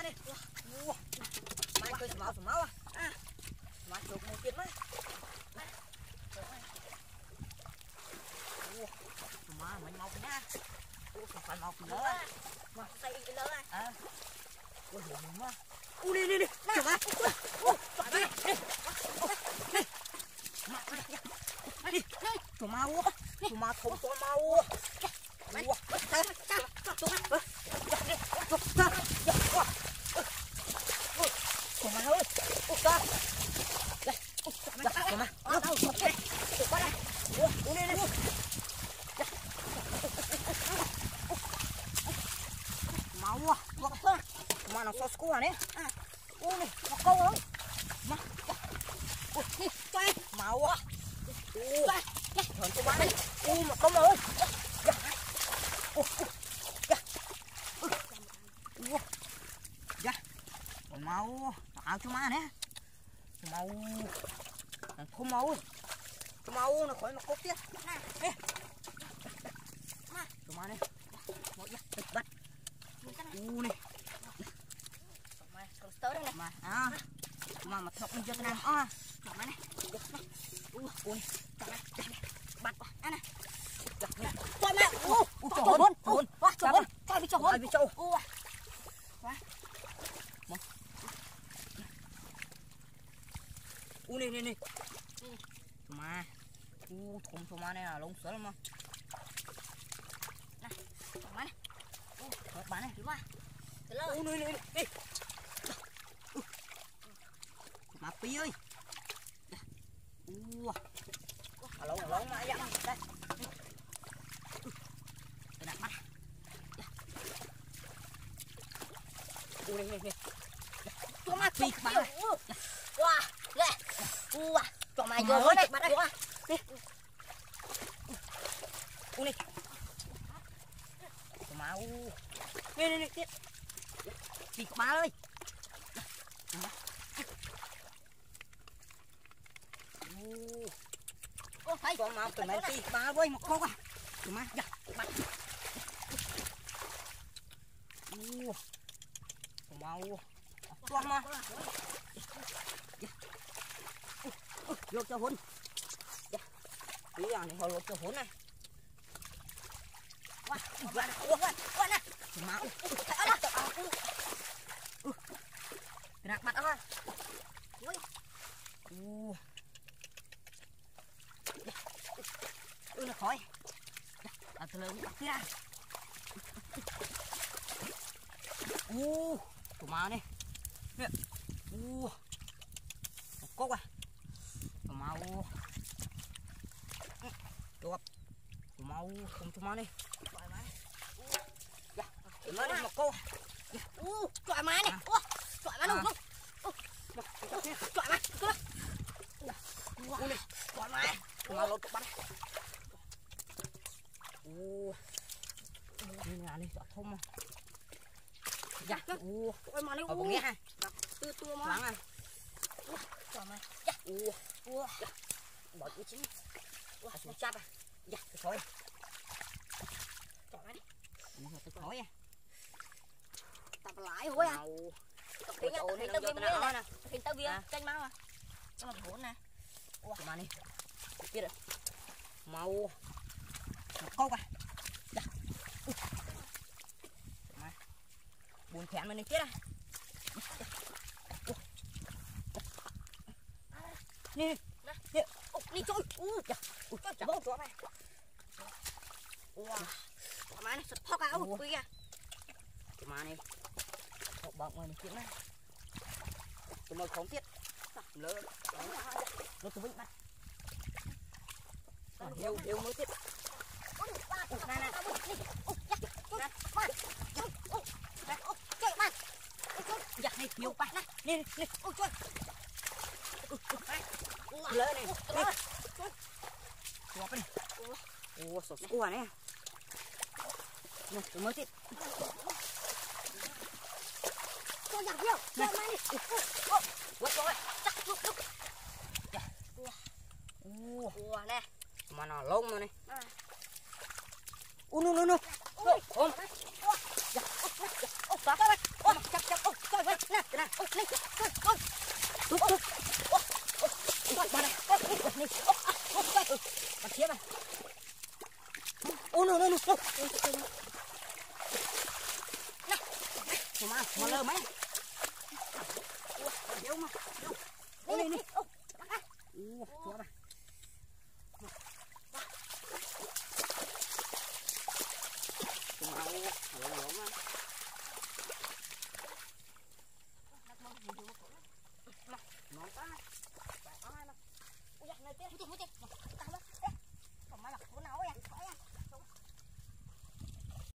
này. Mai chơi máu à. Mai chụp một tiền đấy. Mà mình mau nha. Phải mau lớn. Mà tay cái lớn này. Ôi giời ơi. Đi. Chụp á. Đi. Tụi mau á. Tụi mau không có mau. Mau à, mà nó so score đấy. Ui này, nó câu lắm. Mà, đi, cho em. Mau à. Thằng tụi bạn đây. Mà không rồi. Còn mau, áo cho má nè. Mau, không mau. Mau nó khỏi mà cốt tiếp. Nè. Cho má này. Bắt. Này. Còn tới đây này. Mà thọc lên chân nam. Cho má này. Ui. Bắt. Ăn này. Cho má. Hôn. Cho hôn. Này. Mà. Thùng cho má này là lông sớ lắm mà. Này. Cho má này. Bán này. Đúng rồi. Đi. Mà Pi ơi. Lâu mà dặn đây. Để đặt mắt. Này. Cho má Pi bán này. Wow. Cho mày vô đây bắt đây. Này. Mà Này. Pi má ơi. Thấy con mau tụi mày đi ba với một con à tụi má dạ bắt mau con mà lột cho hôn dạ tí là này hồi lột cho hôn này quá nè mau đặt mặt thôi nó khỏi từ lớn bắt ra tụi mau này một cốc à tụi mau tụi mau cùng tụi mau đi tụi mau đi một cốc chọi má này chọi má luôn chọi má chọi má tụi mau lột bắt nhà này chọn thông mà dạ ôi mà nó nghe ha từ tua mà lắng à chọi má bỏ chú chín xuống chắp à dạ cái khói chọi má đi cái khói à tập lại hối à tập tiếng nha tập tao viên nè tập tao viên tranh máu à cho mà hỗn nè mà đi biết rồi mau một cốc à dạ buồn khẹn mà này chết à nè đi trôi dạ bố cho mày má này sụt phóc áo quý à mà này một bọc người này chuyện này tụi mày không biết lớn nó tụi mình bắt nhiều mới tiếp này dạ này nhiều ba nè ôi trời lớn này chụp này sốt cua này nè tụi mới tiếp cho giặt nhiều cho má đi quất rồi chắc lúc nè mà nó lông rồi này ôm chắc Này, Tút. Bà này. Bà chia bà. Ô no. Mà lơ mấy. Điếu mà. Ô này. Chia bà. Ui, này tiếp. Tao đó. Còn mà là cuốn áo ấy.